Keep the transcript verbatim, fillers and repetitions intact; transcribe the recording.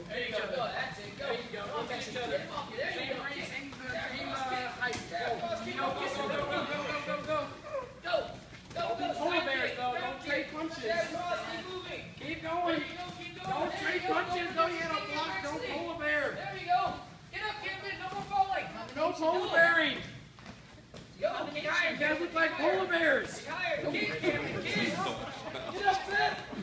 There you go. Go. That's it. Go. There you go. Look at each other. There you go. Same, same uh, height. Go. Go. Go. Go. Go. Go. Go. Go. Go. Go. Go. Polar bears though. Don't trade punches. Keep moving. Keep going. Don't trade punches. Don't hit a block. Don't polar bear. There you go. Get up, Kevin. No more falling. No polar bearing. Go. You guys look like polar bears. Get up, Finn.